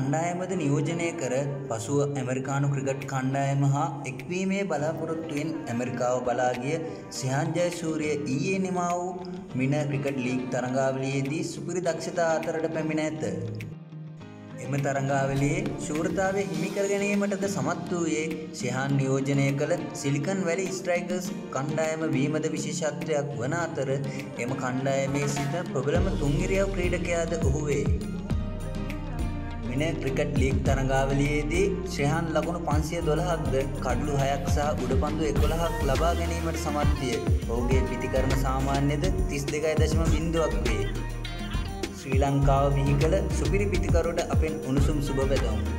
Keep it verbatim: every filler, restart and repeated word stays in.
කණ්ඩායමද නියෝජනය කර පසුව ඇමරිකානු ක්‍රිකට් කණ්ඩායම හා එක්වීමේ බලාපොරොත්තුවෙන් ඇමරිකාව බලා ගිය ශ්‍රේයාන් ජයසූරිය ඊයේ නිමා වූ මින ක්‍රිකට් ලීග් තරඟාවලියේදී සුපිරි දක්ෂතා අතරට පැමිණ ඇත. එම තරඟාවලියේ ශූරතාවය හිමි කර ගැනීමටද සමත් වූයේ ශ්‍රේයාන් නියෝජනය කළ සිලිකන් වැලි ස්ට්‍රයිකර්ස් කණ්ඩායම වීමද විශේෂත්වයක් වන අතර එම කණ්ඩායමේ සිට ප්‍රබලම තුන්ගිරියව් ක්‍රීඩකයාද ඔහු වේ. මින ක්‍රිකට් ලීග් තරඟාවලියේදී ශ්‍රේයාන් ලකුණු පන්සිය දොළහක්ද කඩලු හයක් සහ උඩපන්දු එකොළහක් ලබා ගැනීමට සමත් විය. ඔහුගේ පිතිකරණ සාමාන්‍යද තිස් දෙකයි දශම බිංදුවක් වේ. ශ්‍රී ලංකාව බිහි කළ සුපිරි පිතිකරුට අපෙන් උණුසුම් සුබ පැතුම්.